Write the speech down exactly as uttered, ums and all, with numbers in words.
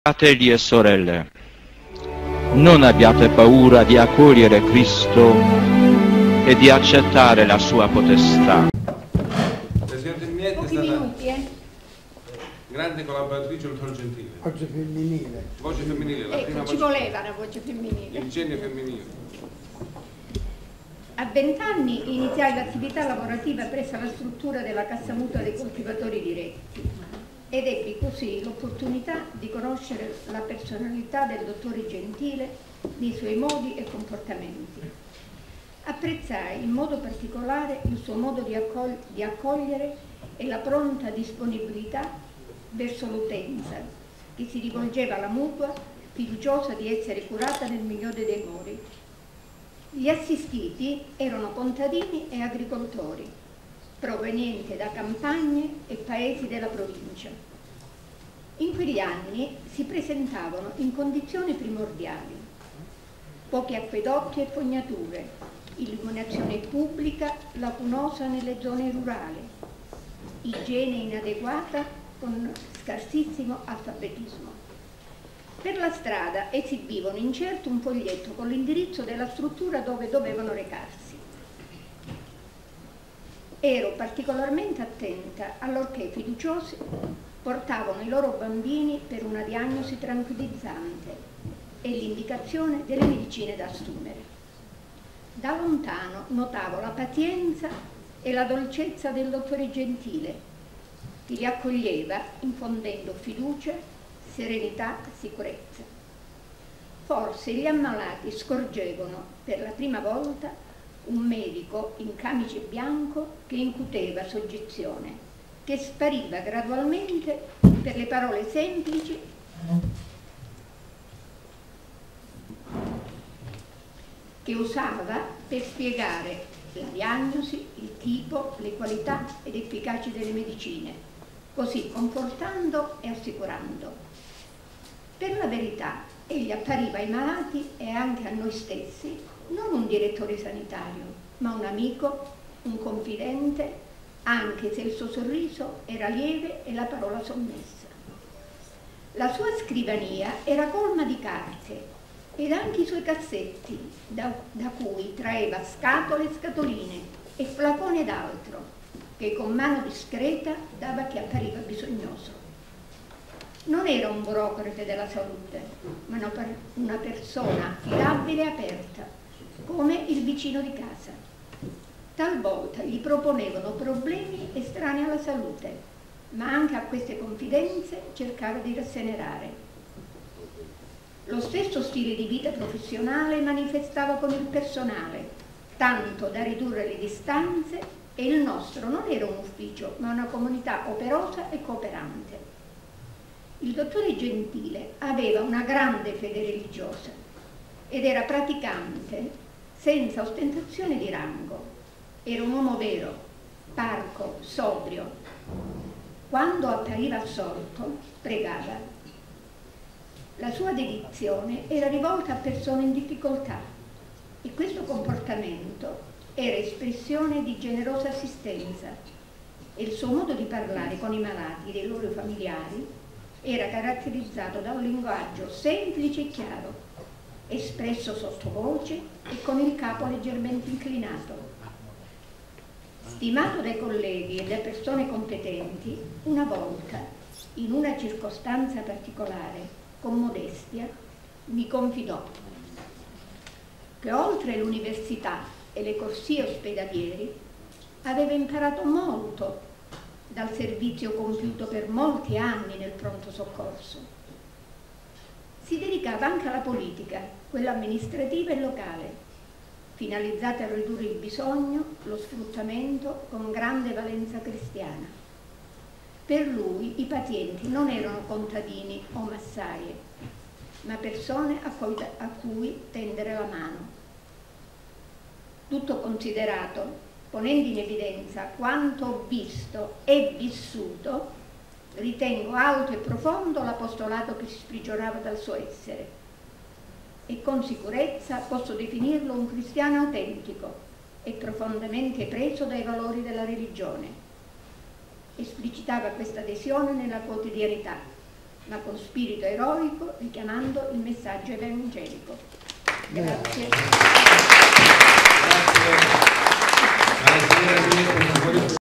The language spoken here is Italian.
Fratelli e sorelle, non abbiate paura di accogliere Cristo e di accettare la sua potestà. Presidente Mieti è stata minuti, eh? grande collaboratrice del dottor Gentile. Voce femminile. Voce femminile, la ecco, prima ci voce... voleva una voce femminile. Il genio femminile. A vent'anni iniziai l'attività lavorativa presso la struttura della Cassa Mutua dei Coltivatori Diretti ed ebbi così l'opportunità di conoscere la personalità del dottore Gentile nei suoi modi e comportamenti. Apprezzai in modo particolare il suo modo di, accogli di accogliere e la pronta disponibilità verso l'utenza, che si rivolgeva alla mutua, fiduciosa di essere curata nel migliore dei modi. Gli assistiti erano contadini e agricoltori, provenienti da campagne e paesi della provincia. In quegli anni si presentavano in condizioni primordiali: pochi acquedotti e fognature, illuminazione pubblica lacunosa nelle zone rurali, igiene inadeguata con scarsissimo alfabetismo. Per la strada esibivano incerto un foglietto con l'indirizzo della struttura dove dovevano recarsi. Ero particolarmente attenta allorché i fiduciosi portavano i loro bambini per una diagnosi tranquillizzante e l'indicazione delle medicine da assumere. Da lontano notavo la pazienza e la dolcezza del dottore Gentile, che li accoglieva infondendo fiducia, serenità, sicurezza. Forse gli ammalati scorgevano per la prima volta un medico in camice bianco che incuteva soggezione, che spariva gradualmente per le parole semplici che usava per spiegare la diagnosi, il tipo, le qualità ed efficacia delle medicine, così confortando e assicurando. Per la verità, egli appariva ai malati e anche a noi stessi non un direttore sanitario, ma un amico, un confidente, anche se il suo sorriso era lieve e la parola sommessa. La sua scrivania era colma di carte ed anche i suoi cassetti, da, da cui traeva scatole e scatoline e flaconi ed altro, che con mano discreta dava a chi appariva bisognoso. Non era un burocrate della salute, ma una persona affidabile e aperta, come il vicino di casa. Talvolta gli proponevano problemi estranei alla salute, ma anche a queste confidenze cercava di rasserenare. Lo stesso stile di vita professionale manifestava con il personale, tanto da ridurre le distanze, e il nostro non era un ufficio, ma una comunità operosa e cooperante. Il dottore Gentile aveva una grande fede religiosa ed era praticante senza ostentazione di rango. Era un uomo vero, parco, sobrio. Quando appariva assorto, pregava. La sua dedizione era rivolta a persone in difficoltà e questo comportamento era espressione di generosa assistenza, e il suo modo di parlare con i malati e dei loro familiari era caratterizzato da un linguaggio semplice e chiaro, espresso sottovoce e con il capo leggermente inclinato. Stimato dai colleghi e da persone competenti, una volta, in una circostanza particolare, con modestia, mi confidò che oltre l'università e le corsie ospedalieri aveva imparato molto dal servizio compiuto per molti anni nel pronto soccorso. Si dedicava anche alla politica, quella amministrativa e locale, finalizzata a ridurre il bisogno, lo sfruttamento con grande valenza cristiana. Per lui i pazienti non erano contadini o massaie, ma persone a cui, a cui tendere la mano. Tutto considerato, ponendo in evidenza quanto ho visto e vissuto, ritengo alto e profondo l'apostolato che si sprigionava dal suo essere e con sicurezza posso definirlo un cristiano autentico e profondamente preso dai valori della religione. Esplicitava questa adesione nella quotidianità, ma con spirito eroico, richiamando il messaggio evangelico. Grazie.